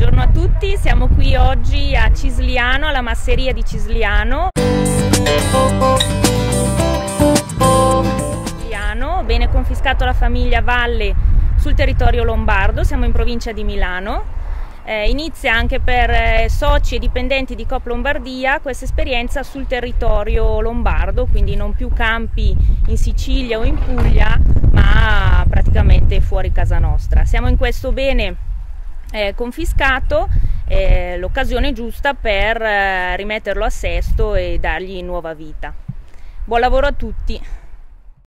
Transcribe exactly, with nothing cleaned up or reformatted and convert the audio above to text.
Buongiorno a tutti, siamo qui oggi a Cisliano, alla masseria di Cisliano. Cisliano, bene confiscato alla famiglia Valle sul territorio lombardo, siamo in provincia di Milano. Eh, inizia anche per eh, soci e dipendenti di Coop Lombardia questa esperienza sul territorio lombardo, quindi non più campi in Sicilia o in Puglia, ma praticamente fuori casa nostra. Siamo in questo bene eh, confiscato, eh, l'occasione giusta per eh, rimetterlo a sesto e dargli nuova vita. Buon lavoro a tutti!